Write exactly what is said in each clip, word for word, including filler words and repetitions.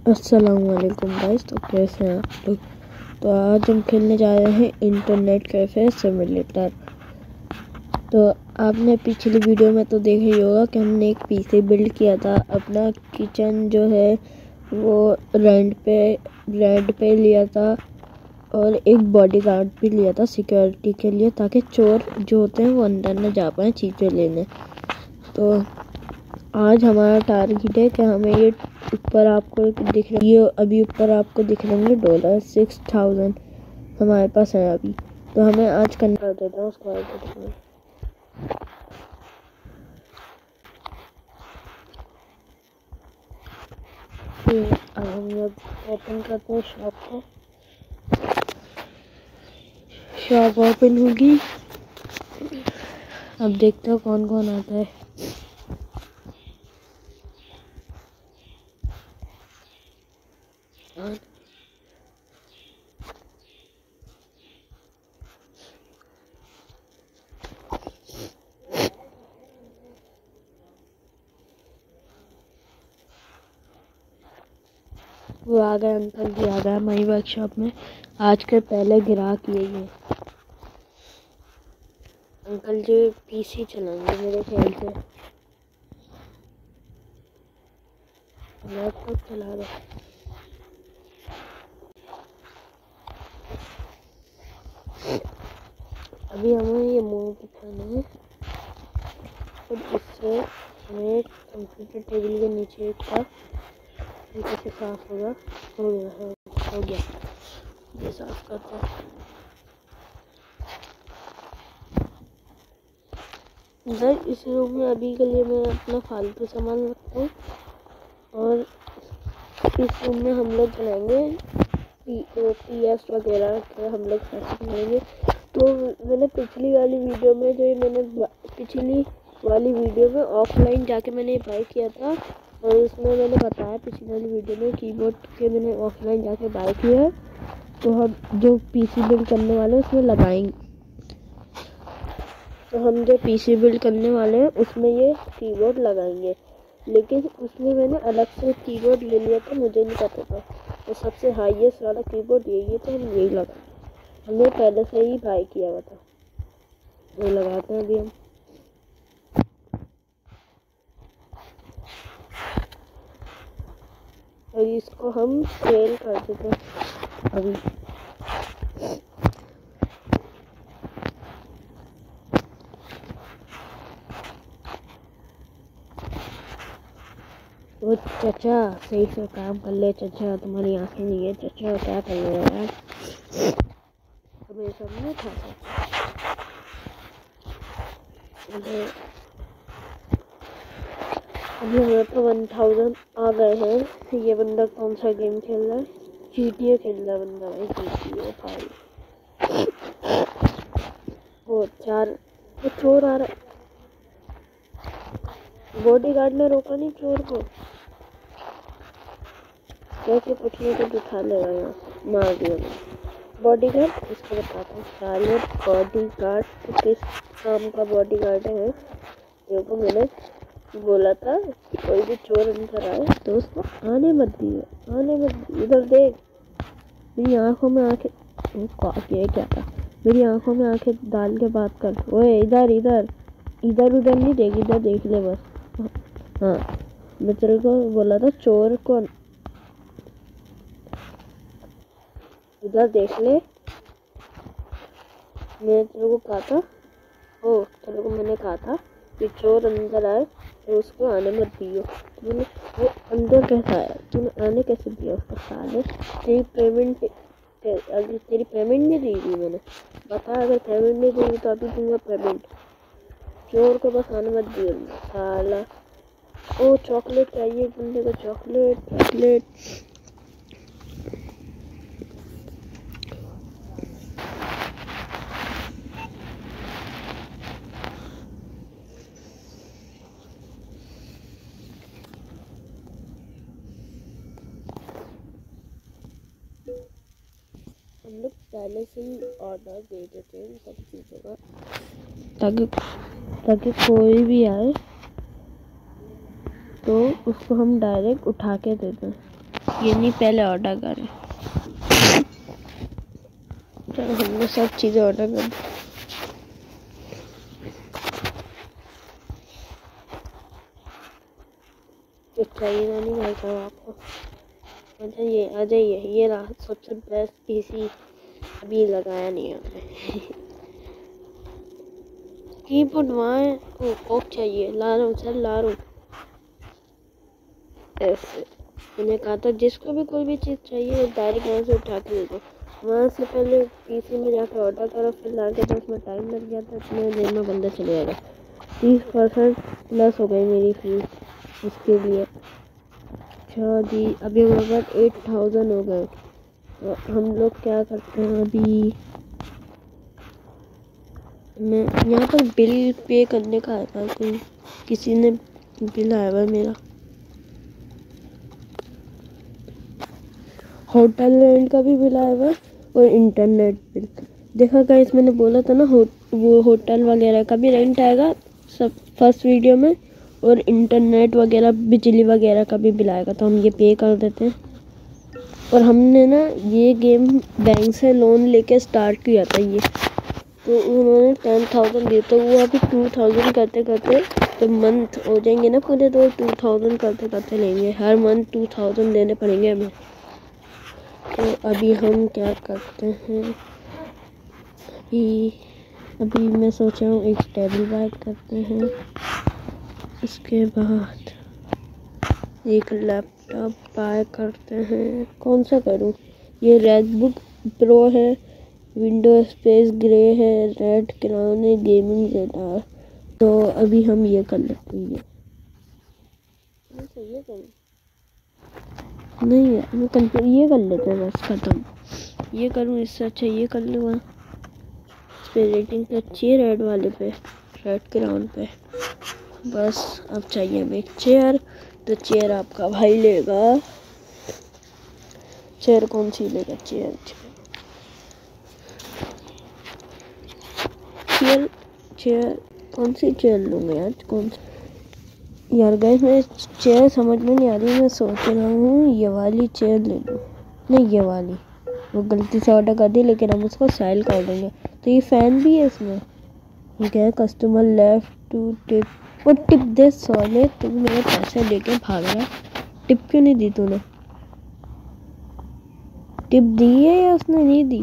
अस्सलामुअलैकुम गाइस, तो कैसे हैं आप लोग। तो आज हम खेलने जा रहे हैं इंटरनेट कैफे सिमुलेटर। तो आपने पिछली वीडियो में तो देखा ही होगा कि हमने एक पीसी बिल्ड किया था। अपना किचन जो है वो रेंट पे रेंट पे लिया था और एक बॉडीगार्ड भी लिया था सिक्योरिटी के लिए, ताकि चोर जो होते हैं वो अंदर न जा पाए चीज़ें लेने। तो आज हमारा टारगेट है कि हमें ये ऊपर आपको दिख रही है, अभी ऊपर आपको दिख रहे होंगे डॉलर सिक्स थाउजेंड हमारे पास है अभी। तो हमें आज करना कर देता हूँ उसको आज अब हम लोग ओपन करते हैं शॉप को। शॉप ओपन होगी, अब देखते हो कौन कौन आता है। वो आ गए, अंकल जी आ गए हमारी वर्कशॉप में। आज के पहले ग्राहक यही है। अंकल जी पीसी चलाएंगे मेरे ख्याल से, लैपटॉप चला रहे। अभी हमें ये मूव दिखाना है और इससे हमें कंप्यूटर टेबल के नीचे का कैसे साफ होगा। हो गया है, हो गया, ये साफ करता है। इधर इस रूम में अभी के लिए मैं अपना फालतू सामान रखता हूँ और इस रूम में हम लोग बनाएंगे पी एस वगैरह के, हम लोग कैसे बनाएंगे। तो मैंने पिछली वाली वीडियो में जो मैंने पिछली वाली वीडियो में ऑफलाइन जाके मैंने बाय किया था और उसमें मैंने बताया पिछली वाली वीडियो में कीबोर्ड के मैंने ऑफलाइन जाके बाय किया है। तो हम जो पीसी बिल्ड करने वाले हैं उसमें लगाएंगे, तो हम जो पीसी बिल्ड करने वाले हैं उसमें ये कीबोर्ड लगाएंगे। लेकिन उसमें मैंने अलग से कीबोर्ड ले लिया था, मुझे नहीं पता था। तो सबसे हाईएस्ट वाला कीबोर्ड यही है, तो हम यही लगाएंगे। हमने पहले से ही बाय किया हुआ था, वो लगाते हैं अभी हम। और इसको हम सेल कर देते हैं अभी। वो चाचा सही से काम कर ले चाचा, तुम्हारी आंखें नहीं है चाचा, क्या कर रहे हो यार, तुम्हें सब नहीं था। अभी हमारे तो वन थाउजेंड आ गए हैं। ये बंदा कौन सा गेम खेल रहा है, जी टी ए खेल रहा है बंदा भाई, जी टी ए फाइव। वो चार वो चोर आ रहा है, बॉडीगार्ड ने रोका नहीं चोर को, कैसे पूछने को उठा लेगा, यहाँ मार दिया मैंने। बॉडीगार्ड इसको बताता हूँ, सारे बॉडीगार्ड किस काम का बॉडीगार्ड है। देखो मैंने बोला था कि कोई भी चोर अंदर आए तो उसको आने मत दिए, आने मत दिए। इधर देख, मेरी आंखों में आंखें, ये क्या था, मेरी आंखों में आंखें डाल के बात कर। ओए इधर इधर इधर उधर नहीं देख, इधर देख ले बस। हाँ, मैं तेरे को बोला था चोर को इधर देख ले, मैंने तेरे को कहा था। ओ तेरे को मैंने कहा था कि चोर अंदर आए तो उसको आने मत दियो। तूने वो अंदर कैसा आया, तूने आने कैसे दिया उसको साले। तेरी पेमेंट अगर तेरी पेमेंट नहीं दी थी मैंने, बता, अगर पेमेंट नहीं दी तो अभी दूंगा पेमेंट। चोर को बस आने मत दियो साला। ओ चॉकलेट चाहिए बंदे को, चॉकलेट चॉकलेट। हम लोग पहले से ही ऑर्डर दे देते हैं सब चीज़ों का, ताकि ताकि कोई भी आए तो उसको हम डायरेक्ट उठा के दे दें। ये नहीं पहले ऑर्डर करें। चलो हमने सब चीज़ें ऑर्डर कर दी। तो चाहिए ना नहीं भाई साहब आपको? अच्छा ये आ जाइए, ये रहा सबसे बेस्ट पीसी, अभी लगाया नहीं है हमने। कीबोर्ड वहाँ ओक चाहिए, ला रहा हूँ सर, ला रहा हूँ। ऐसे मैंने कहा था जिसको भी कोई भी चीज़ चाहिए डायरेक्ट यहाँ से उठा के दे दो। वहाँ से पहले पीसी में जाकर ऑर्डर करो, फिर ला के तो उसमें टाइम लग जाता है, इतने देर में बंदा चले जाएगा। तीस परसेंट प्लस हो गई मेरी फीस उसके लिए। अच्छा जी, अभी हमारे पास एट थाउजेंड हो गए। तो हम लोग क्या करते हैं अभी, मैं यहाँ पर बिल पे करने का आया था, कोई किसी ने बिल आया हुआ मेरा, होटल रेंट का भी बिल आया हुआ और इंटरनेट बिल। देखा गाइस, मैंने बोला था ना हो, वो होटल वगैरह का भी रेंट आएगा सब फर्स्ट वीडियो में, और इंटरनेट वगैरह बिजली वगैरह का भी बिल आएगा, तो हम ये पे कर देते हैं। और हमने ना ये गेम बैंक से लोन लेके स्टार्ट किया था ये, तो उन्होंने टेन थाउजेंड दिए, तो वो अभी टू थाउजेंड करते करते तो मंथ हो जाएंगे ना पूरे, तो टू थाउजेंड करते करते लेंगे, हर मंथ टू थाउजेंड देने पड़ेंगे हमें। तो अभी हम क्या करते हैं, अभी अभी मैं सोच रहा हूँ एक टेबल बाय करते हैं, उसके बाद एक लैपटॉप बाय करते हैं। कौन सा करूँ, ये रेड बुक प्रो है, विंडो स्पेस ग्रे है, रेड क्राउन है, गेमिंग जेटा, तो अभी हम ये कर लेते हैं। ये करूँ नहीं है, मैं कंप्यूटर ये कर लेते हैं बस, खत्म। ये करूँ इससे अच्छा ये कर लूँगा, इस पर रेटिंग तो अच्छी है, रेड वाले पे, रेड क्राउन पे। बस अब चाहिए हमें एक चेयर, तो चेयर आपका भाई लेगा। चेयर कौन सी लेगा, चेयर चेयर चेयर कौन सी चेयर लूँगा यार, कौन सी यार गाइस, मैं चेयर समझ में नहीं आ रही, मैं सोच रहा हूँ ये वाली चेयर ले लूँ। नहीं ये वाली, वो गलती से ऑर्डर कर दी, लेकिन हम उसको सेल कर देंगे। तो ये फ़ैन भी है इसमें, ये क्या है, कस्टमर लेफ्ट टू टिप, वो टिप दे सोने, तुम मेरे पैसे लेके भाग रहा, टिप क्यों नहीं दी तूने? टिप दी है या उसने नहीं दी?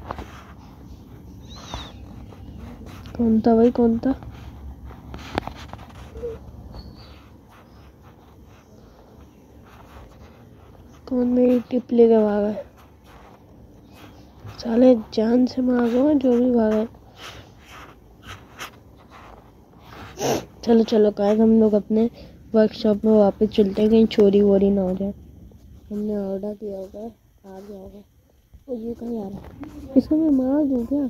कौन था भाई, कौन था? कौन मेरी टिप लेके भागा? साले जान से मारो जो भी भागा। चलो चलो गाइस, हम लोग अपने वर्कशॉप में वापस चलते हैं, कहीं चोरी वोरी ना हो जाए। हमने ऑर्डर किया होगा, आ गया होगा। और ये कहाँ आ रहा है, इसको मैं मार दूँ क्या?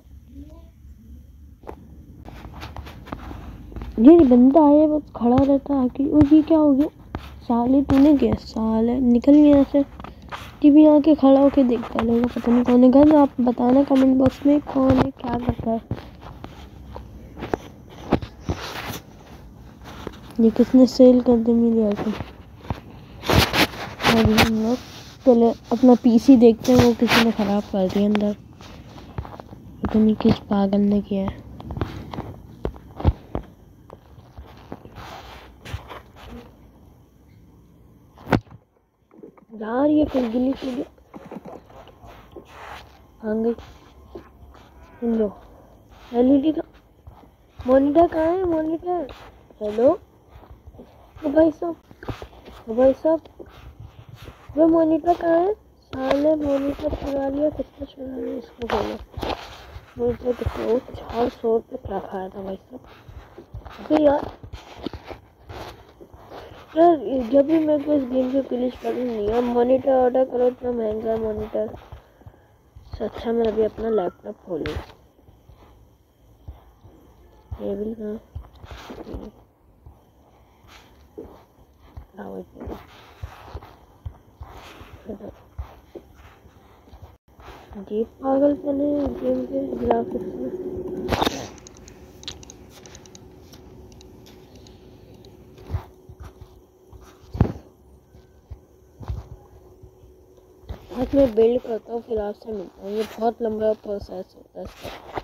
ये बंदा आया बस खड़ा रहता आके, और ये क्या हो गया? साले तूने क्या, साले निकल गया ऐसे, टीवी आके खड़ा होके देखता रहेगा, पता नहीं कौन है। गाइस आप बताना कमेंट बॉक्स में कौन है, क्या करता है ये, किसने सेल कर दी मेरी आइटम। अभी हम लोग पहले अपना पीसी देखते हैं, वो किसी ने ख़राब कर दिया अंदर, पता नहीं किस पागल ने किया है। यार ये फिर गिली आ गई। लो एलईडी का मॉनिटर कहाँ है, मॉनिटर? हेलो ओ भाई साहब, ओ भाई साहब, वो मॉनिटर कहाँ है? साले मॉनिटर चुरा लिया, कितना चुरा लिया, इसको बोलो। मॉनिटर कितना, चार सौ रुपये क्या खाया था भाई साहब। तो यार यार जब भी मैं कोई इस गेम की फिनिश करूँ नहीं यार, मॉनिटर ऑर्डर करो, इतना महंगा मॉनिटर, अच्छा मैं अभी अपना लैपटॉप खोलूँ। टेबल कहाँ, जी पागल पने गेम के ग्राफिक्स में। आज मैं बिल्ड करता हूँ, फिर आपसे मिलता हूँ। ये बहुत लंबा प्रोसेस होता है इसका।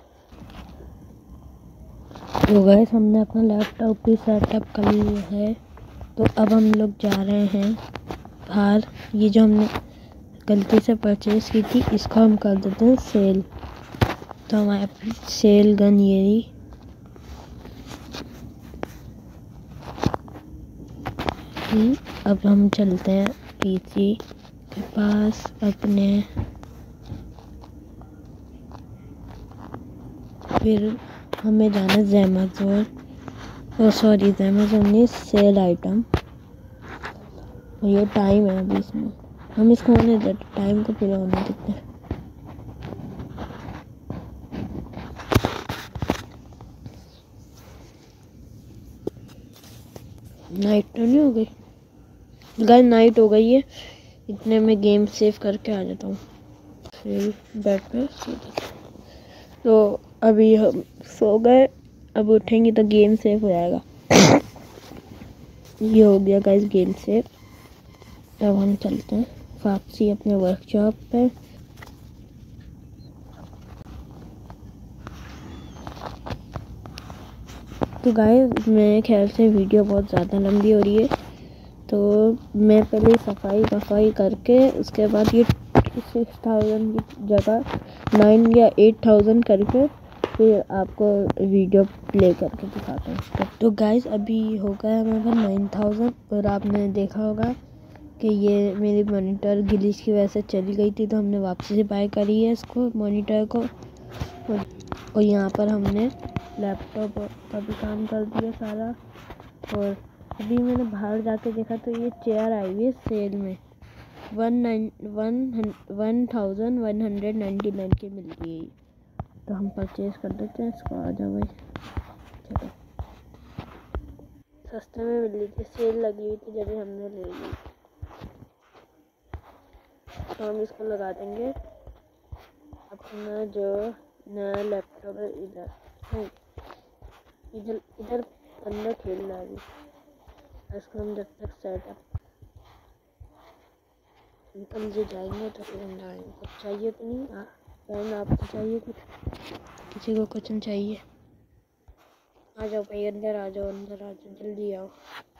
तो गाइस हमने अपना लैपटॉप भी सेटअप कर लिया है। तो अब हम लोग जा रहे हैं बाहर। ये जो हमने गलती से परचेज की थी इसको हम कर देते हैं सेल। तो हमारे पास सेल गन ये रही। अब हम चलते हैं पीसी के पास अपने, फिर हमें जाना है ज़ैमाज़ोन, ओ सॉरी ज़ैमाज़ोन नहीं, सेल आइटम। और ये टाइम है अभी इसमें, हम इसको होने देते, टाइम को पूरा होने देते हैं। नाइट तो नहीं हो गई गाइस? नाइट हो गई है। इतने में गेम सेव करके आ जाता हूँ, फिर बेड पे सो जाता हूँ। तो अभी हम सो गए, अब उठेंगे तो गेम सेव हो जाएगा। ये हो गया गाइस गेम सेव। अब हम चलते हैं वापसी अपने वर्कशॉप पे। तो गाइस मेरे ख्याल से वीडियो बहुत ज़्यादा लंबी हो रही है, तो मैं पहले सफाई वफाई करके उसके बाद ये सिक्स थाउजेंड की जगह नाइन या एट थाउजेंड करके फिर आपको वीडियो प्ले करके दिखाता हूँ। तो गाइस अभी हो गया हमारे पास नाइन थाउजेंड। और आपने देखा होगा कि ये मेरी मॉनिटर ग्लिच की वजह से चली गई थी, तो हमने वापसी से बाय करी है इसको, मॉनिटर को। और यहाँ पर हमने लैपटॉप का भी काम कर दिया सारा। और अभी मैंने बाहर जाके देखा तो ये चेयर आई हुई है सेल में, one nine one one thousand one hundred ninety nine की मिल गई। तो हम परचेज कर देते हैं इसको। आ जाओ भाई, चलो। सस्ते में मिल रही थी, सेल लगी हुई थी जब हमने ले ली। तो हम इसको लगा देंगे अपना जो नया लैपटॉप है। इधर इधर इधर अंदर खेल रहा है, इसको हम जब तक सेटअप निकल से जाएंगे तो फिर हम जाएंगे। कुछ चाहिए तो नहीं? हाँ बहन, आपको चाहिए कुछ? किसी को कुछ नहीं चाहिए? आ जाओ भाई, अंदर आ जाओ, अंदर आ जाओ, जल्दी आओ।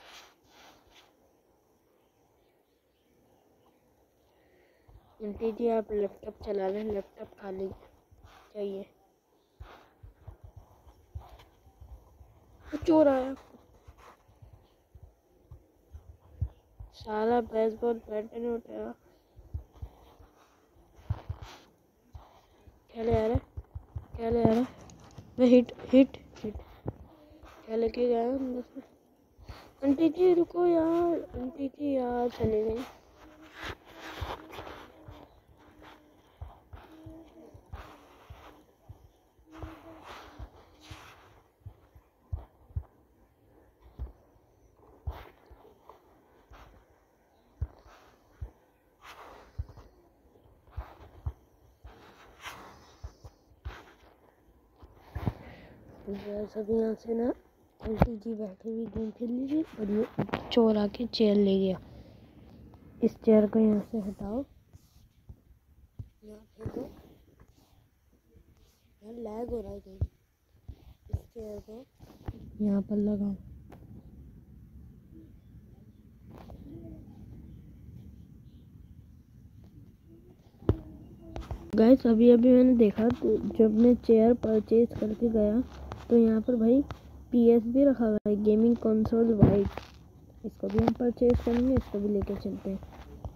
आंटी जी आप लैपटॉप चला लें, लैपटॉप खाली चाहिए। चोर आया, सारा बेसबॉल बैट नहीं उठाया। क्या ले आ रहा है, क्या ले आ रहा है? मैं हिट हिट हिट क्या लेके गया अंदर से? आंटी जी रुको यार, आंटी जी यार चले गई। सभी यहाँ से ना आंटी जी बैठे हुए गेम खेल लीजिए, और ये चोर आके चेयर ले गया। इस चेयर को यहाँ से हटाओ, यहाँ फेंको, यहाँ लैग हो रहा है गेम। इस चेयर को यहाँ पर लगाओ। गाइस अभी अभी मैंने देखा तो जब मैं चेयर परचेज करके गया तो यहाँ पर भाई पीएस भी रखा हुआ है, गेमिंग कंसोल वाइट। इसको भी हम परचेज करेंगे, इसको भी लेके चलते हैं।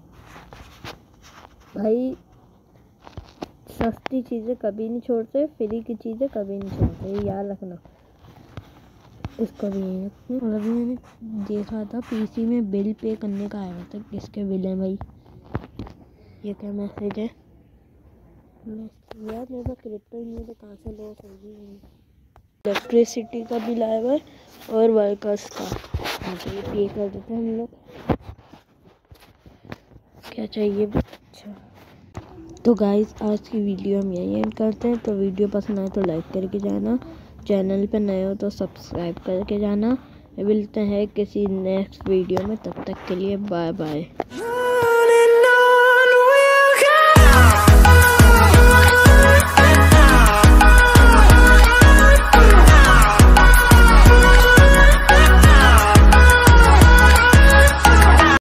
भाई सस्ती चीज़ें कभी नहीं छोड़ते, फ्री की चीज़ें कभी नहीं छोड़ते, ये याद रखना। इसको भी और अभी मैंने देखा था पीसी में बिल पे करने का आया था। किसके बिल है भाई? ये क्या मैसेज है यार? मेरे पास क्रिप्टो ही नहीं तो कहाँ से लॉस होगी। इलेक्ट्रिसिटी का बिल आया हुआ है और वर्कर्स का, मुझे पे कर देते हैं हम लोग। क्या चाहिए? अच्छा तो गाइस आज की वीडियो हम यहीं एंड करते हैं। तो वीडियो पसंद आए तो लाइक करके जाना, चैनल पे नए हो तो सब्सक्राइब करके जाना। मिलते हैं किसी नेक्स्ट वीडियो में, तब तक के लिए बाय बाय।